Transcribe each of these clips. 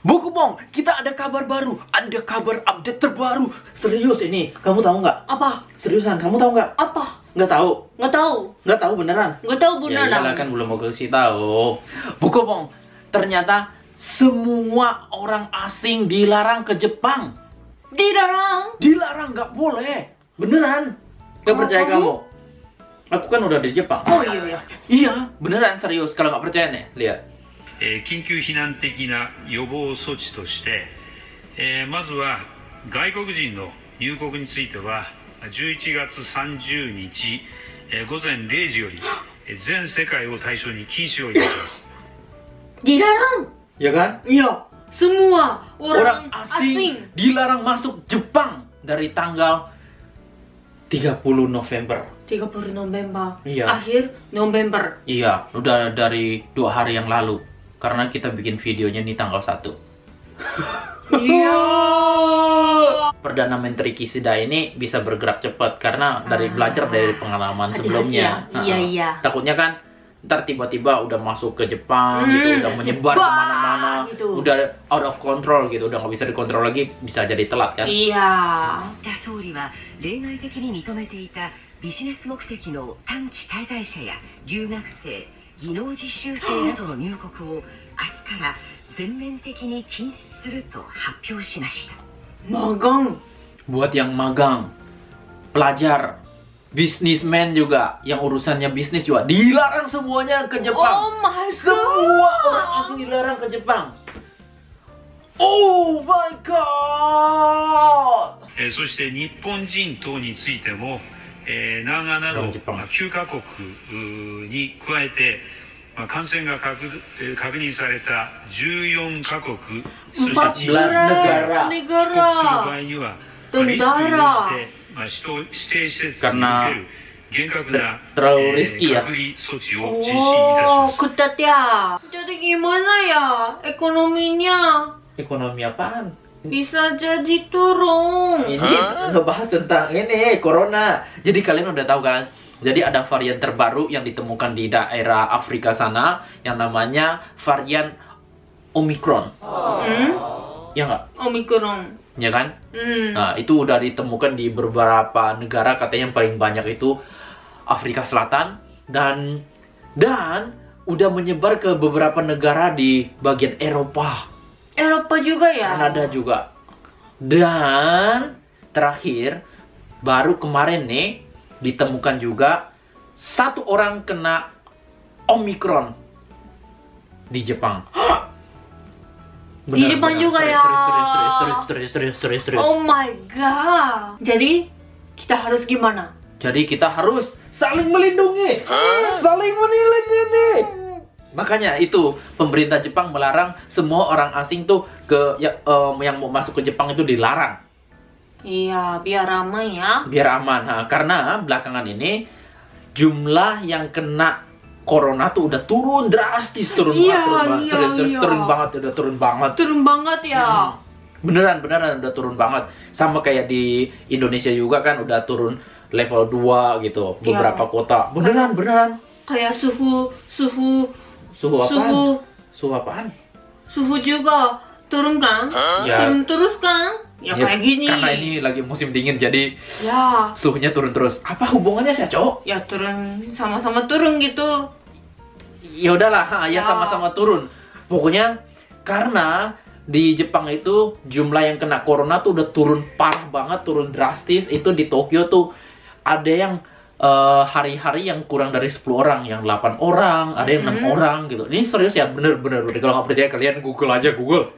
Bu Kupong, kita ada kabar baru, ada kabar update terbaru. Serius ini, kamu tahu nggak? Apa? Seriusan, kamu tahu nggak? Apa? Nggak tahu? Nggak tahu. Nggak tahu beneran? Nggak tahu Ya beneran. iyalah, kan belum mau kasih tahu. Bu Kupong, ternyata semua orang asing dilarang ke Jepang. Dilarang. Dilarang, nggak boleh. Beneran? Nggak percaya kamu? Aku kan udah di Jepang. Oh iya. Iya, beneran serius. Kalau nggak percaya nih, lihat. 緊急避難的な予防措置として、まずは外国人の入国については11月30日、午前0時より、全世界を対象に禁止をいたします。 Dilarang. Ya kan? Iya. Semua Orang orang asing dilarang masuk Jepang dari tanggal 30 November. 30 November. Iya. Akhir November. Iya, udah dari 2 hari yang lalu. Karena kita bikin videonya nih tanggal 1. Iya. Perdana Menteri Kishida ini bisa bergerak cepat karena dari belajar dari pengalaman Hati-hati sebelumnya. ya. Iya, iya. Takutnya kan ntar tiba-tiba udah masuk ke Jepang gitu, udah menyebar nyebar kemana-mana, gitu. udah out of control gitu, udah nggak bisa dikontrol lagi, bisa jadi telat kan? Iya. 総理は例外的に認めていたビジネス目的の短期滞在者や留学生、技能実習生などの入国を明日から全面的に禁止すると発表しました。 Magang. Buat yang magang, pelajar, bisnismen juga, yang urusannya bisnis juga dilarang semuanya ke Jepang. Oh my god. Semua orang asing dilarang ke Jepang. Oh my god. そして日本人等についても、南アなど9カ国に加えて、感染が確認された14カ国、そして地域に帰国する場合には、リスクに応じて指定施設における厳格な隔離措置を実施いたします。 ketat ya. Jadi gimana ya ekonominya? Ekonomi apaan? Bisa jadi turun. Ini ngebahas tentang ini, corona. Jadi kalian udah tahu kan? Jadi ada varian terbaru yang ditemukan di daerah Afrika sana yang namanya varian Omicron. Ya nggak? Omicron. Ya kan? Nah, itu udah ditemukan di beberapa negara, katanya yang paling banyak itu Afrika Selatan dan udah menyebar ke beberapa negara di bagian Eropa. Eropa juga ya? Kanada juga. Dan terakhir baru kemarin nih ditemukan juga 1 orang kena Omicron di Jepang. Di Jepang juga ya? Serius. Oh my god. Jadi kita harus gimana? Jadi kita harus saling melindungi. Saling melindungi. Makanya itu pemerintah Jepang melarang semua orang asing tuh yang mau masuk ke Jepang itu dilarang. Iya, biar ramai ya. Biar aman. Nah, karena belakangan ini jumlah yang kena corona tuh udah turun drastis, turun banget. Serius, turun banget, udah turun banget. Turun banget ya. Beneran udah turun banget. Sama kayak di Indonesia juga kan udah turun level 2 gitu, beberapa kota. Beneran. Kayak suhu apaan? Suhu apaan? Suhu juga turun kan? Ya. Turun terus kan? Ya kayak gini. Karena ini lagi musim dingin jadi ya suhunya turun terus. Apa hubungannya sih, Cok? Ya turun, sama-sama turun gitu. Ya udahlah, ya sama-sama turun. Pokoknya karena di Jepang itu jumlah yang kena corona tuh udah turun parah banget, turun drastis. Itu di Tokyo tuh ada yang hari-hari yang kurang dari 10 orang, yang 8 orang, ada yang 6 orang gitu. Ini serius ya, bener. Kalau nggak percaya kalian Google aja, Google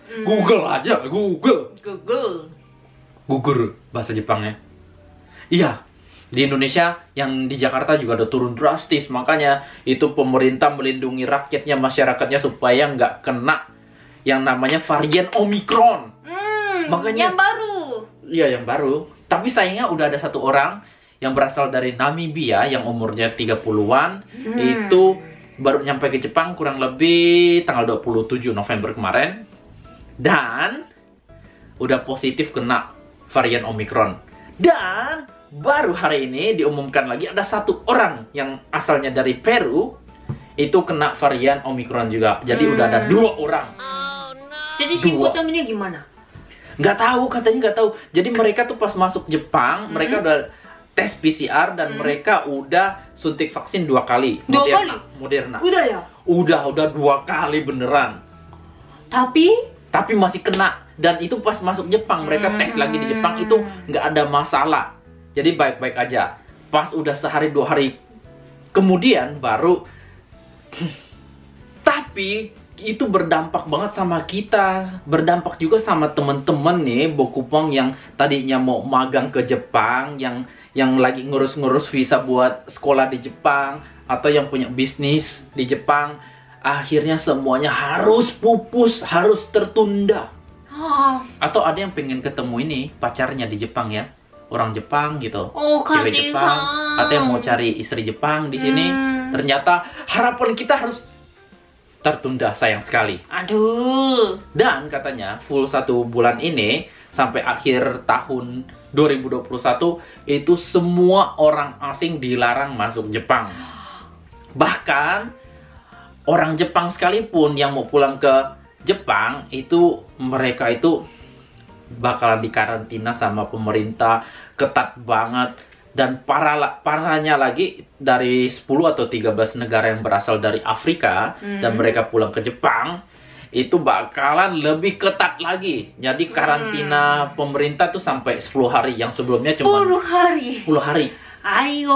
bahasa Jepangnya. Iya, di Indonesia yang di Jakarta juga udah turun drastis. Makanya itu pemerintah melindungi rakyatnya, masyarakatnya supaya nggak kena yang namanya varian Omicron. Makanya yang baru. Iya, yang baru. Tapi sayangnya udah ada 1 orang yang berasal dari Namibia yang umurnya 30-an. Itu baru nyampe ke Jepang kurang lebih tanggal 27 November kemarin. Dan udah positif kena varian Omicron. Dan baru hari ini diumumkan lagi ada 1 orang yang asalnya dari Peru itu kena varian Omicron juga. Jadi udah ada 2 orang. Jadi Jadi Shinkotamine gimana? Nggak tahu, katanya nggak tahu. Jadi mereka tuh pas masuk Jepang, mereka udah tes PCR dan mereka udah suntik vaksin 2 kali. Dua Moderna. Udah ya? Udah 2 kali beneran. Tapi masih kena. Dan itu pas masuk Jepang, mereka tes lagi di Jepang itu nggak ada masalah. Jadi baik-baik aja. Pas udah sehari 2 hari kemudian baru. Tapi itu berdampak banget sama kita, berdampak juga sama temen-temen nih Bokupong yang tadinya mau magang ke Jepang, yang lagi ngurus-ngurus visa buat sekolah di Jepang, atau yang punya bisnis di Jepang. Akhirnya semuanya harus pupus, harus tertunda. Atau ada yang pengen ketemu ini pacarnya di Jepang ya, orang Jepang gitu, cewek Jepang, atau yang mau cari istri Jepang di sini. Ternyata harapan kita harus tertunda, sayang sekali. Aduh. Dan katanya full 1 bulan ini sampai akhir tahun 2021 itu semua orang asing dilarang masuk Jepang. Bahkan orang Jepang sekalipun yang mau pulang ke Jepang itu mereka itu bakalan dikarantina sama pemerintah ketat banget. Dan parahnya lagi dari 10 atau 13 negara yang berasal dari Afrika dan mereka pulang ke Jepang itu bakalan lebih ketat lagi. Jadi karantina pemerintah tuh sampai 10 hari, yang sebelumnya cuma 10 hari. 10 hari. Ayo.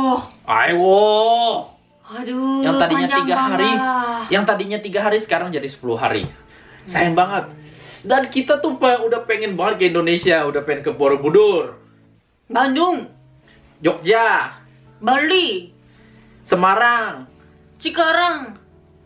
Aduh. Yang tadinya 3 hari, banget. yang tadinya 3 hari sekarang jadi 10 hari. Sayang banget. Dan kita tuh udah pengen banget ke Indonesia, udah pengen ke Borobudur, Bandung, Jogja, Bali, Semarang, Cikarang.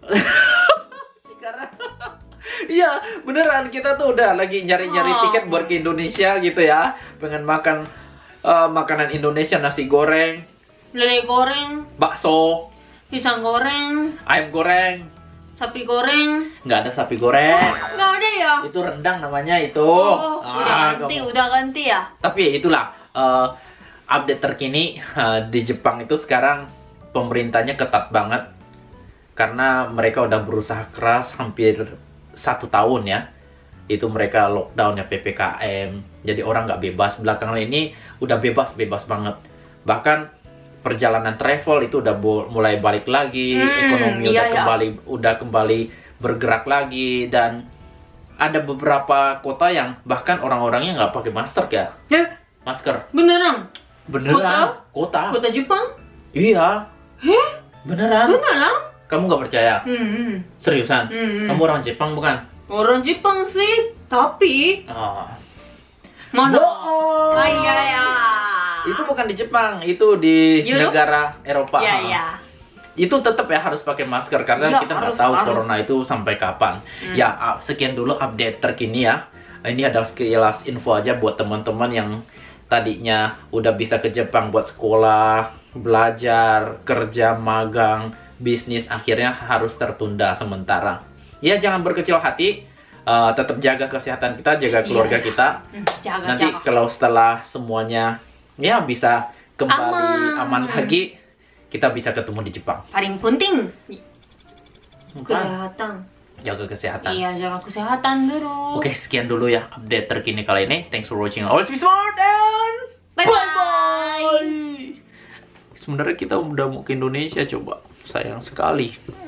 Iya, beneran kita tuh udah lagi nyari-nyari tiket buat ke Indonesia gitu ya. Pengen makan makanan Indonesia, nasi goreng, Lele goreng, bakso, pisang goreng, ayam goreng. sapi goreng. Nggak ada sapi goreng. Nggak ada ya? Itu rendang namanya itu. Udah ganti ya? Tapi ya itulah update terkini di Jepang itu sekarang pemerintahnya ketat banget. Karena mereka udah berusaha keras hampir 1 tahun ya. Itu mereka lockdown ya, PPKM. Jadi orang nggak bebas. Belakangan ini udah bebas banget. Bahkan perjalanan travel itu udah mulai balik lagi, ekonomi udah kembali bergerak lagi, dan ada beberapa kota yang bahkan orang-orangnya nggak pakai masker ya. Masker. Beneran? Kota Jepang? Iya. Beneran? Kamu nggak percaya? Seriusan? Kamu orang Jepang bukan? Orang Jepang sih, tapi mana? Bohong. Iya ya. Itu bukan di Jepang, itu di negara Eropa. Iya. Itu tetap ya harus pakai masker karena Ya, kita nggak harus. tahu corona itu sampai kapan. Ya, sekian dulu update terkini ya. Ini adalah sekilas info aja buat teman-teman yang tadinya udah bisa ke Jepang buat sekolah, belajar, kerja, magang, bisnis, akhirnya harus tertunda sementara. Ya, jangan berkecil hati. Tetap jaga kesehatan kita, jaga keluarga kita. Nanti kalau setelah semuanya ya bisa kembali aman lagi, kita bisa ketemu di Jepang. Paling penting kesehatan. Jaga kesehatan. Iya, jaga kesehatan dulu. Oke, sekian dulu ya update terkini kali ini. Thanks for watching. Always be smart and Bye-bye. Sebenarnya kita udah mau ke Indonesia, coba. Sayang sekali.